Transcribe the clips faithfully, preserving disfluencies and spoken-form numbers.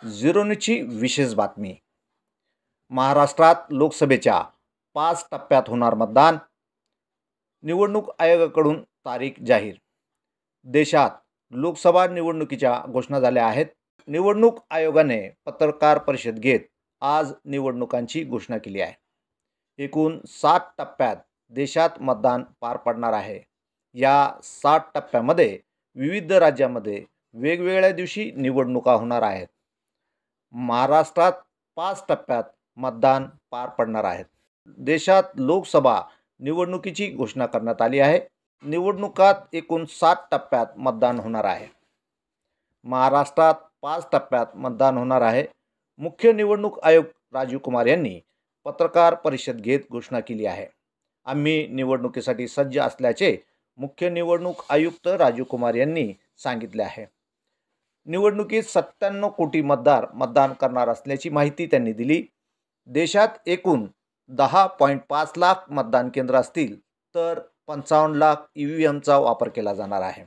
Zero न्यूजची विशेष बातमी। महाराष्ट्रात लोकसभेच्या पाच टप्प्यात होणार मतदान, निवडणूक आयोगाकडून तारीख जाहीर। देशात लोकसभा निवडणुकीच्या घोषणा झाल्या आहेत। निवडणूक आयोगाने पत्रकार परिषद घेत आज निवडणुकांची घोषणा केली आहे। एकूण सात टप्प्यात देशात मतदान पार पडणार आहे। या सात टप्प्यामध्ये विविध राज्यांमध्ये वेगवेगळ्या दिवशी निवडणुका होणार आहेत। महाराष्ट्रात पाच टप्प्यात मतदान पार पडणार आहेत। देशात लोकसभा निवडणुकीची घोषणा करण्यात आली आहे। निवडणुकात एकूण सात टप्प्यात मतदान होणार आहे। महाराष्ट्रात पाच टप्प्यात मतदान होणार आहे। मुख्य निवडणूक आयुक्त राजीव कुमार यांनी पत्रकार परिषद घेत घोषणा केली आहे। आम्ही निवडणुकीसाठी सज्ज असल्याचे मुख्य निवडणूक आयुक्त राजीव कुमार यांनी सांगितले आहे। निवडणुकीत सत्त्याण्णव कोटी मतदार मतदान करणार असल्याची माहिती त्यांनी दिली। देशात एकूण दहा पॉईंट पाच लाख मतदान केंद्र असतील तर पंचावन्न लाख ई व्ही एमचा वापर केला जाणार आहे।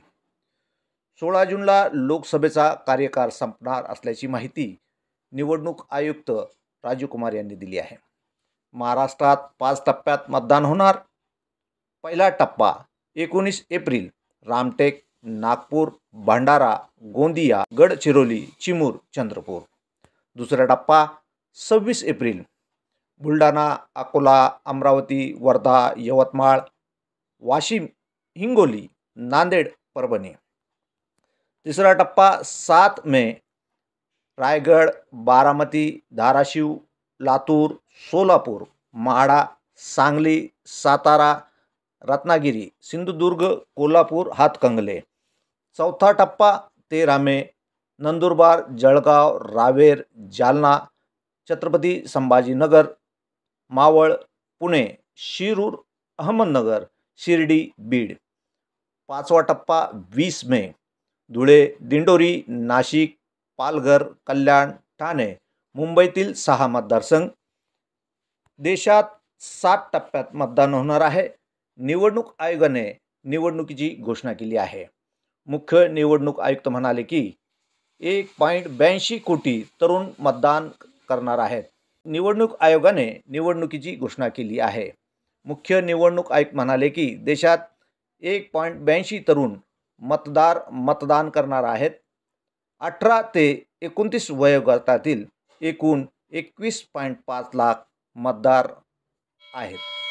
सोळा जूनला लोकसभेचा कार्यकाळ संपणार असल्याची माहिती निवडणूक आयुक्त राजीव कुमार यांनी दिली आहे। महाराष्ट्रात पाच टप्प्यात मतदान होणार। पहिला टप्पा एकोणीस एप्रिल रामटेक, नागपूर, भंडारा, गोंदिया, गडचिरोली, चिमूर, चंद्रपूर। दुसरा टप्पा सव्वीस एप्रिल बुलढाणा, अकोला, अमरावती, वर्धा, यवतमाळ, वाशिम, हिंगोली, नांदेड, परभणी। तिसरा टप्पा सात मे रायगड, बारामती, धाराशिव, लातूर, सोलापूर, माढा, सांगली, सातारा, रत्नागिरी, सिंधुदुर्ग, कोल्हापूर, हातकंगले। चौथा टप्पा तेरा मे नंदुरबार, जळगाव, रावेर, जालना, छत्रपती संभाजीनगर, मावळ, पुणे, शिरूर, अहमदनगर, शिर्डी, बीड। पाचवा टप्पा वीस मे धुळे, दिंडोरी, नाशिक, पालघर, कल्याण, ठाणे, मुंबईतील सहा मतदारसंघ। देशात सात टप्प्यात मतदान होणार आहे। निवडणूक आयोगाने निवडणुकीची घोषणा केली आहे। मुख्य निवडणूक आयुक्त म्हणाले की एक पॉईंट ब्याऐंशी कोटी तरुण मतदान करणार आहेत। निवडणूक आयोगाने निवडणुकीची घोषणा केली आहे। मुख्य निवडणूक आयुक्त म्हणाले की देशात एक पॉईंट ब्याऐंशी तरुण मतदार मतदान करणार आहेत। अठरा ते एकोणतीस वयोगटातील एकूण एकवीस पॉईंट पाच लाख मतदार आहेत।